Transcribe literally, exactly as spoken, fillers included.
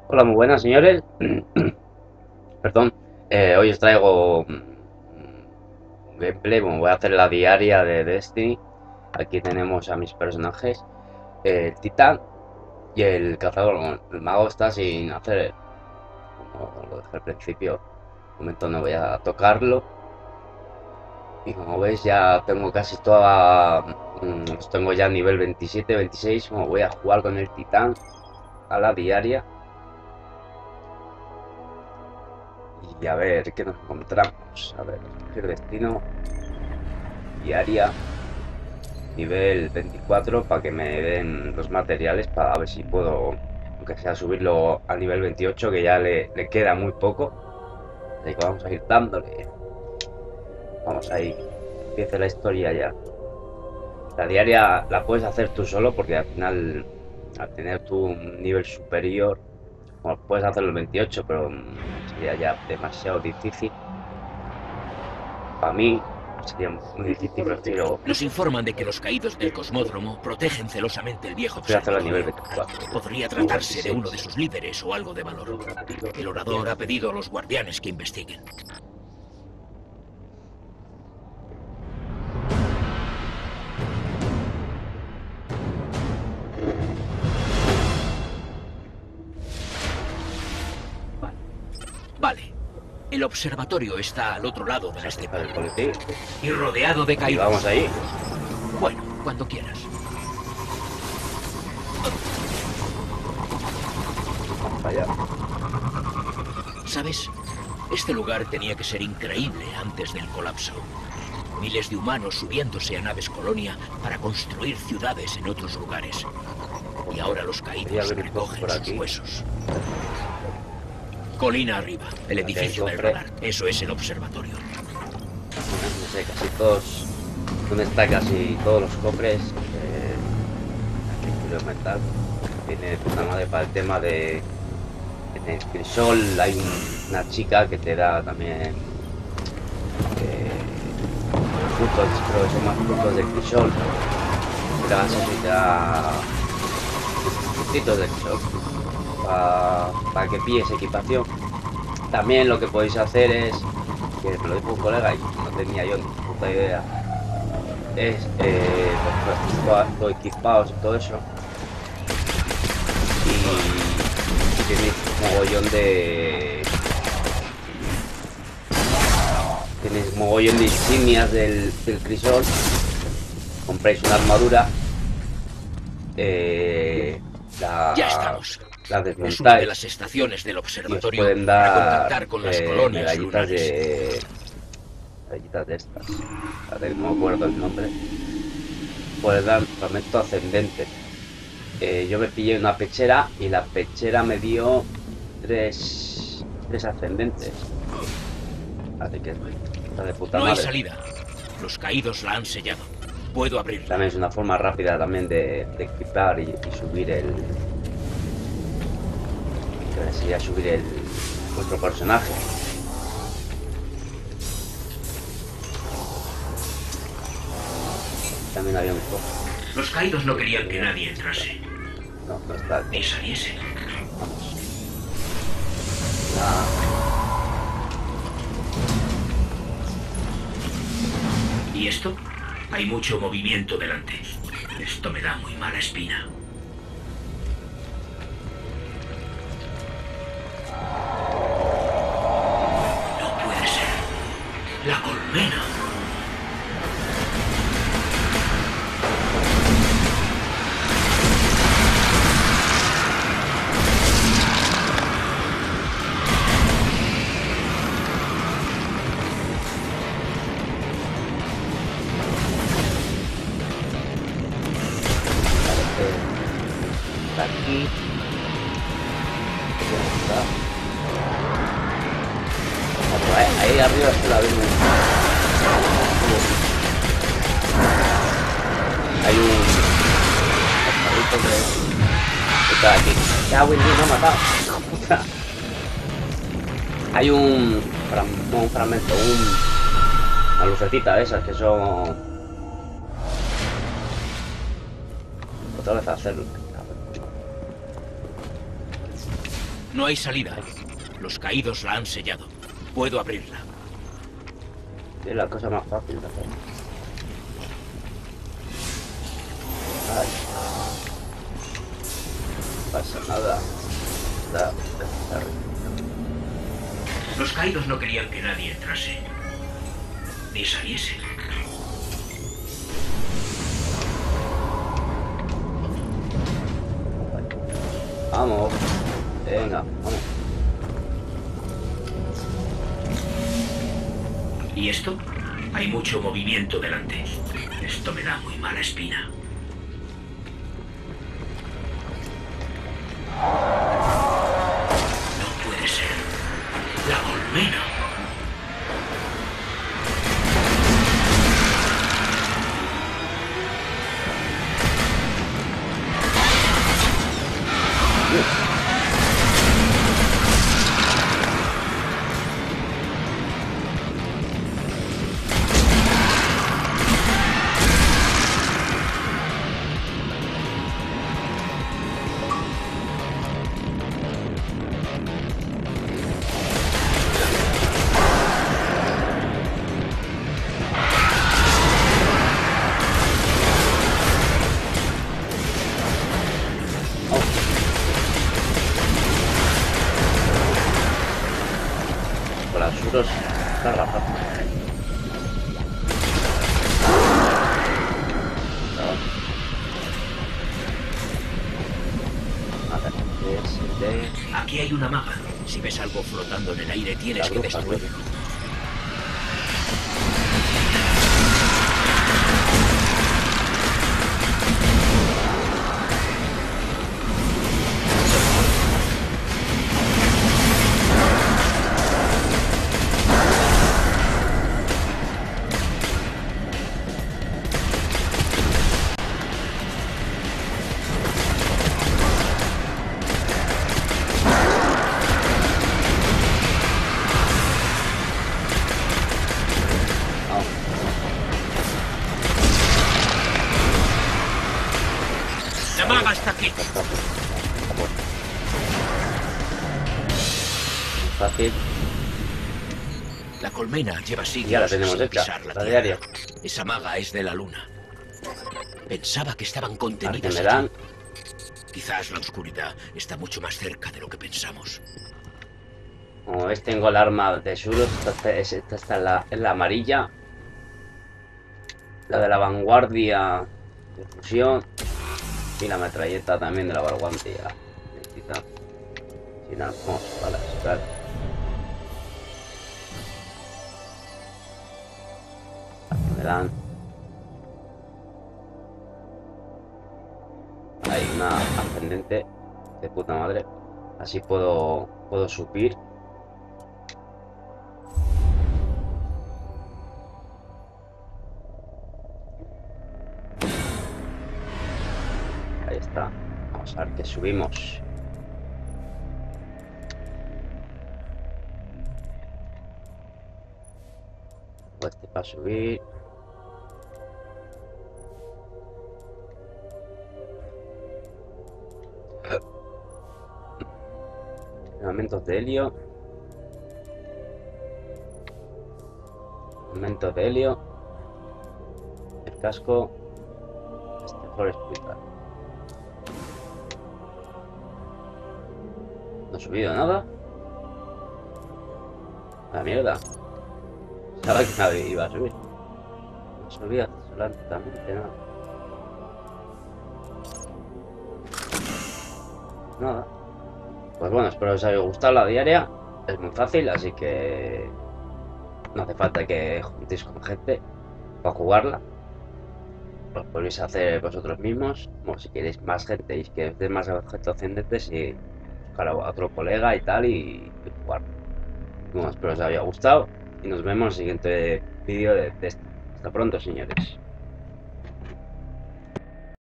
Hola, muy buenas señores. Perdón. Eh, hoy os traigo mm, un gameplay. Bueno, voy a hacer la diaria de Destiny. Aquí tenemos a mis personajes: el titán y el cazador. Bueno, el mago está sin hacer, como lo dejé al principio. De momento no voy a tocarlo. Y como veis, ya tengo casi toda. mm, Los tengo ya a nivel veintisiete, veintiséis. Bueno, voy a jugar con el titán a la diaria. Y a ver qué nos encontramos. A ver, elegir destino. Diaria. Nivel veinticuatro para que me den los materiales para ver si puedo, aunque sea subirlo a nivel veintiocho, que ya le, le queda muy poco. Así que vamos a ir dándole. Vamos ahí. Empieza la historia ya. La diaria la puedes hacer tú solo porque al final, al tener tú un nivel superior, bueno, puedes hacerlo el veintiocho, pero mm, sería ya demasiado difícil. Para mí sería muy difícil, prefiero, Nos informan de que los caídos del cosmódromo protegen celosamente el viejo prefiero hacerlo a nivel observatorio. veinticuatro Podría o tratarse de uno de veintiséis. sus líderes o algo de valor. El orador ha pedido a los guardianes que investiguen. Vale. El observatorio está al otro lado de la estepa El policía. y rodeado de Y caídos. vamos ahí. Bueno, cuando quieras. Vamos allá. ¿Sabes? Este lugar tenía que ser increíble antes del colapso. Miles de humanos subiéndose a naves colonia para construir ciudades en otros lugares. Y ahora los Voy a caídos ver un poco recogen por sus aquí. huesos. Colina arriba, el Aquí hay edificio del cofre. radar. Eso es el observatorio. No sé, casi todos. ¿Dónde está casi todos los cofres? Eh, artículo de metal. Tiene puta madre para el tema de. En el crisol hay un- una chica que te da también. Eh, frutos, creo que son más frutos del crisol. Te das eso y te da. Frutitos del crisol. Para, para que pilles equipación. También lo que podéis hacer es, que me lo dijo un colega y no tenía yo ni puta idea, es eh, pues, lo equipados y todo eso. Y tenéis mogollón de. Tenéis mogollón de insignias del, del crisol. Compráis una armadura. Eh, la, Ya estamos. la Es una de desmontáis las estaciones del y os observatorio pueden para dar contactar con las eh, colonias medallitas lunares. de. Medallitas de estas. A ver, no me acuerdo el nombre. Puedes dar fragmento ascendente. Eh, yo me pillé una pechera y la pechera me dio tres, tres ascendentes. Así que está de puta No hay madre. salida. Los caídos la han sellado. Puedo abrirla. También es una forma rápida también de, de equipar y, y subir el. Que sería subir el vuestro personaje. También había un poco. Los caídos no querían que nadie entrase No, no está. ni saliese. Vamos. Ah, ¿Y esto? Hay mucho movimiento delante. Esto me da muy mala espina. No puede ser. La colmena. parece. Está aquí. Ya está. Ah, por ahí, ahí arriba está la vemos. Hay un cascarrito que está aquí. Ya, Wendy, me ha matado. Puta. Hay un, fram- no un fragmento, un, una lucecita de esas que son. Otra vez a hacerlo. No hay salida. Los caídos la han sellado. Puedo abrirla. Es la cosa más fácil de hacer. Ay. No pasa nada. Da, da, da. Los caídos no querían que nadie entrase. Ni saliese. Vamos. Venga, vamos. ¿Y esto? Hay mucho movimiento delante. Esto me da muy mala espina. No puede ser. La colmena. Está rato. Aquí hay una maga. Si ves algo flotando en el aire, tienes que destruirlo. Fácil. La colmena lleva siglos Ya la tenemos sin hecha, pisar la la tierra. diaria. Esa maga es de la luna. Pensaba que estaban contenidas me dan. allí. Quizás la oscuridad está mucho más cerca de lo que pensamos. Como ves, tengo el arma de Surus. Esta, esta está en la, en la amarilla. La de la vanguardia de fusión. Y la metralleta también de la vanguardia. Necesita. Sin arcos, balas, tal. Me dan. Hay una ascendente de puta madre. Así puedo puedo subir. Ahí está. Vamos a ver que subimos. Este para subir. Elementos de helio. Elementos de helio. El casco. Este for explicar. No he subido nada. La mierda. Sabía que nadie iba a subir. No subía absolutamente nada. Nada. Pues bueno, espero que os haya gustado la diaria. Es muy fácil, así que no hace falta que juntéis con gente para jugarla. Lo podéis hacer vosotros mismos. O si queréis más gente y que os den más objetos ascendentes, y buscar a otro colega y tal, y, y jugar. Bueno, espero que os haya gustado y nos vemos en el siguiente vídeo de, de esto. Hasta pronto, señores.